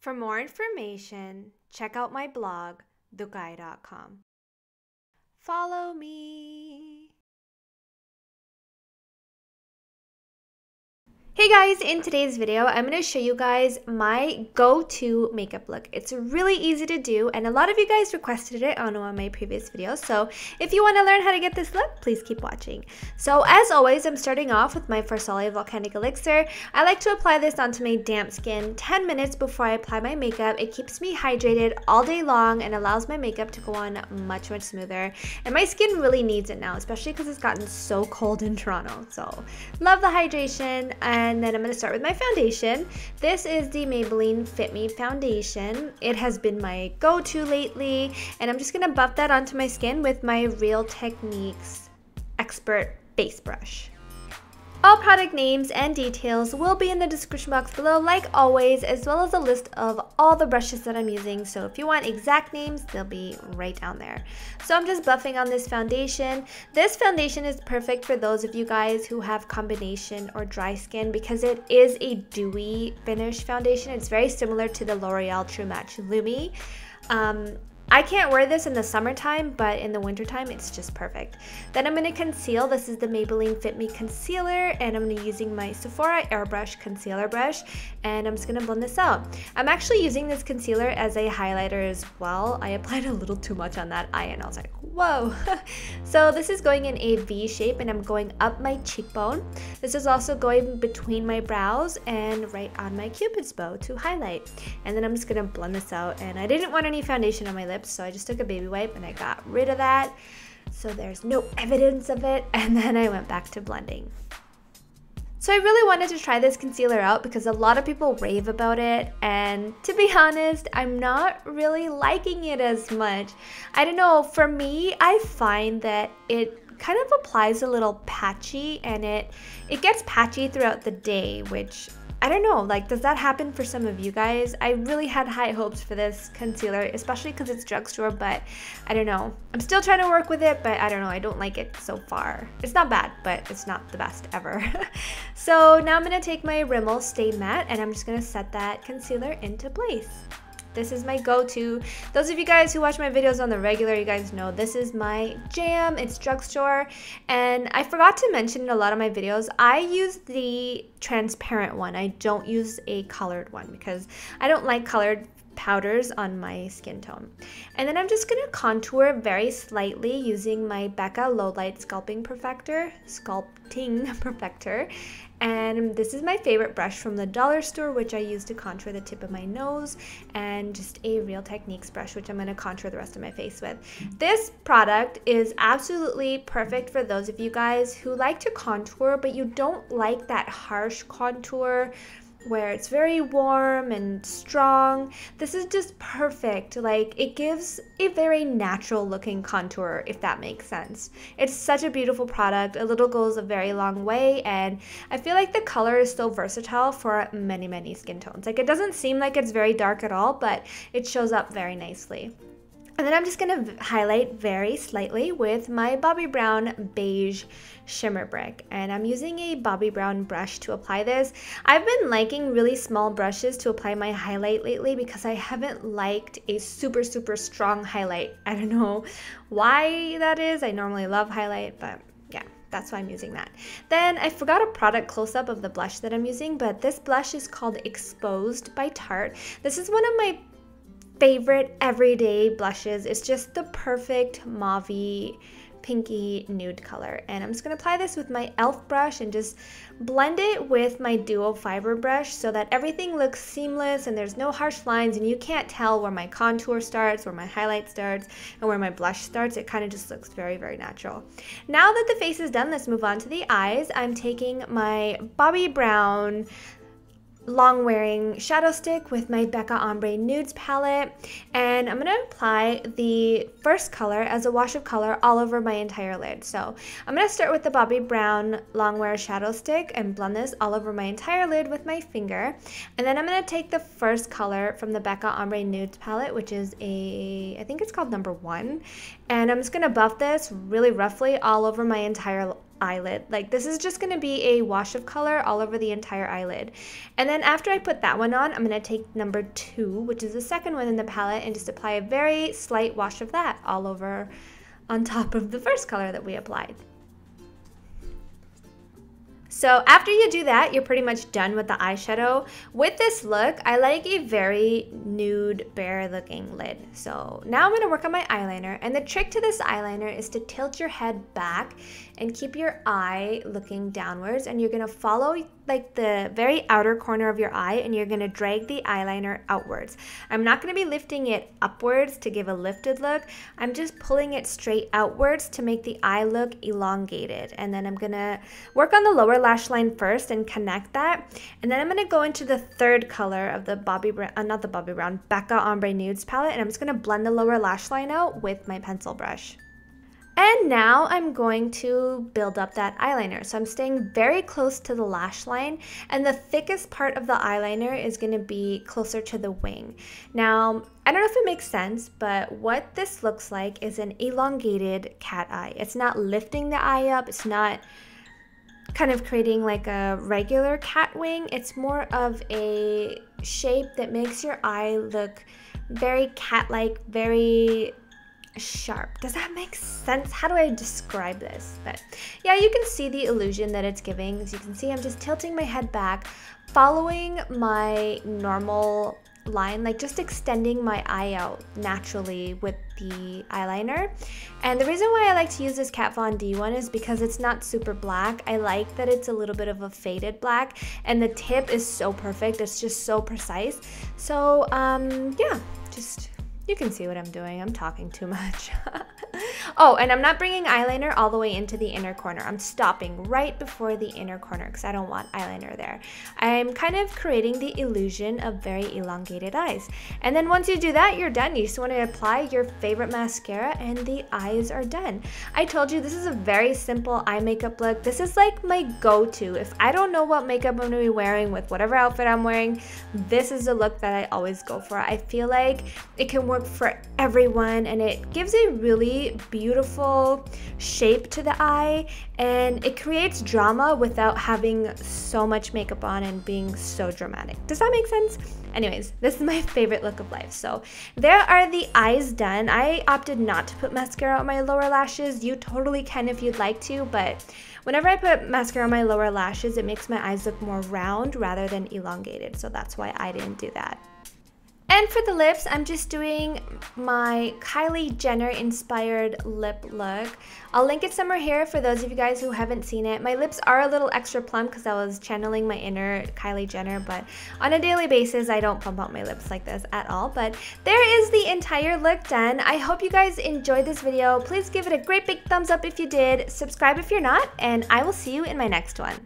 For more information, check out my blog, dukai.com. Follow me. Hey guys, in today's video, I'm going to show you guys my go-to makeup look. It's really easy to do, and a lot of you guys requested it on one of my previous videos, so if you want to learn how to get this look, please keep watching. So as always, I'm starting off with my Farsali Volcanic Elixir. I like to apply this onto my damp skin 10 minutes before I apply my makeup. It keeps me hydrated all day long and allows my makeup to go on much smoother, and my skin really needs it now, especially because it's gotten so cold in Toronto. So love the hydration. And then I'm going to start with my foundation. This is the Maybelline Fit Me foundation. It has been my go-to lately, and I'm just going to buff that onto my skin with my Real Techniques Expert Base Brush. All product names and details will be in the description box below, like always, as well as a list of all the brushes that I'm using. So if you want exact names, they'll be right down there. So I'm just buffing on this foundation. This foundation is perfect for those of you guys who have combination or dry skin because it is a dewy finish foundation. It's very similar to the L'Oreal True Match Lumi. I can't wear this in the summertime, but in the wintertime, it's just perfect. Then I'm going to conceal. This is the Maybelline Fit Me Concealer, and I'm going to be using my Sephora Airbrush Concealer Brush, and I'm just going to blend this out. I'm actually using this concealer as a highlighter as well. I applied a little too much on that eye, and I was like, whoa. So this is going in a V shape, and I'm going up my cheekbone. This is also going between my brows and right on my Cupid's bow to highlight. And then I'm just going to blend this out, and I didn't want any foundation on my lips, so I just took a baby wipe and I got rid of that so there's no evidence of it, and then I went back to blending. So I really wanted to try this concealer out because a lot of people rave about it, and to be honest, I'm not really liking it as much. I don't know, for me, I find that it kind of applies a little patchy, and it gets patchy throughout the day, which I don't know, like, does that happen for some of you guys? I really had high hopes for this concealer, especially because it's drugstore, but I don't know. I'm still trying to work with it, but I don't know, I don't like it so far. It's not bad, but it's not the best ever. So now I'm going to take my Rimmel Stay Matte, and I'm just going to set that concealer into place. This is my go-to. Those of you guys who watch my videos on the regular, you guys know this is my jam. It's drugstore. And I forgot to mention in a lot of my videos, I use the transparent one. I don't use a colored one because I don't like colored powders on my skin tone. And then I'm just going to contour very slightly using my Becca Low Light Sculpting Perfector. And this is my favorite brush from the dollar store, which I use to contour the tip of my nose, and just a Real Techniques brush, which I'm going to contour the rest of my face with. This product is absolutely perfect for those of you guys who like to contour, but you don't like that harsh contour where it's very warm and strong. This is just perfect. Like, it gives a very natural looking contour, if that makes sense. It's such a beautiful product. A little goes a very long way, and I feel like the color is so versatile for many skin tones. Like, it doesn't seem like it's very dark at all, but it shows up very nicely. And then I'm just going to highlight very slightly with my Bobbi Brown Beige Shimmer Brick. And I'm using a Bobbi Brown brush to apply this. I've been liking really small brushes to apply my highlight lately because I haven't liked a super strong highlight. I don't know why that is. I normally love highlight, but yeah, that's why I'm using that. Then I forgot a product close-up of the blush that I'm using, but this blush is called Exposed by Tarte. This is one of my favorite everyday blushes. It's just the perfect mauvey pinky nude color, and I'm just going to apply this with my e.l.f. brush and just blend it with my Duo Fiber brush so that everything looks seamless and there's no harsh lines and you can't tell where my contour starts, where my highlight starts, and where my blush starts. It kind of just looks very natural. Now that the face is done, let's move on to the eyes. I'm taking my Bobbi Brown long wearing shadow stick with my Becca Ombre Nudes palette, and I'm going to apply the first color as a wash of color all over my entire lid. So I'm going to start with the Bobbi Brown long wear shadow stick and blend this all over my entire lid with my finger, and then I'm going to take the first color from the Becca Ombre Nudes palette, which is I think it's called number 1, and I'm just going to buff this really roughly all over my entire eyelid. Like this is just going to be a wash of color all over the entire eyelid. And then after I put that one on, I'm going to take number 2, which is the second one in the palette, and just apply a very slight wash of that all over on top of the first color that we applied. So after you do that, you're pretty much done with the eyeshadow. With this look, I like a very nude, bare looking lid. So now I'm gonna work on my eyeliner, and the trick to this eyeliner is to tilt your head back and keep your eye looking downwards, and you're gonna follow like the very outer corner of your eye, and you're gonna drag the eyeliner outwards. I'm not gonna be lifting it upwards to give a lifted look. I'm just pulling it straight outwards to make the eye look elongated. And then I'm gonna work on the lower lash line first and connect that. And then I'm gonna go into the third color of the Becca Ombre Nudes palette, and I'm just gonna blend the lower lash line out with my pencil brush. And now I'm going to build up that eyeliner. So I'm staying very close to the lash line, and the thickest part of the eyeliner is going to be closer to the wing. Now, I don't know if it makes sense, but what this looks like is an elongated cat eye. It's not lifting the eye up. It's not kind of creating like a regular cat wing. It's more of a shape that makes your eye look very cat-like, very sharp. Does that make sense? How do I describe this? But yeah, you can see the illusion that it's giving. As you can see, I'm just tilting my head back, following my normal line, like just extending my eye out naturally with the eyeliner. And the reason why I like to use this Kat Von D one is because it's not super black. I like that it's a little bit of a faded black, and the tip is so perfect. It's just so precise. So yeah, just you can see what I'm doing. I'm talking too much. Oh, and I'm not bringing eyeliner all the way into the inner corner. I'm stopping right before the inner corner because I don't want eyeliner there. I'm kind of creating the illusion of very elongated eyes. And then once you do that, you're done. You just want to apply your favorite mascara and the eyes are done. I told you this is a very simple eye makeup look. This is like my go-to. If I don't know what makeup I'm going to be wearing with whatever outfit I'm wearing, this is the look that I always go for. I feel like it can work for everyone, and it gives a really beautiful shape to the eye, and it creates drama without having so much makeup on and being so dramatic. Does that make sense? Anyways, this is my favorite look of life. So there are the eyes done. I opted not to put mascara on my lower lashes. You totally can if you'd like to, but whenever I put mascara on my lower lashes, it makes my eyes look more round rather than elongated. So that's why I didn't do that. And for the lips, I'm just doing my Kylie Jenner inspired lip look. I'll link it somewhere here for those of you guys who haven't seen it. My lips are a little extra plump because I was channeling my inner Kylie Jenner, but on a daily basis, I don't plump out my lips like this at all. But there is the entire look done. I hope you guys enjoyed this video. Please give it a great big thumbs up if you did, subscribe if you're not, and I will see you in my next one.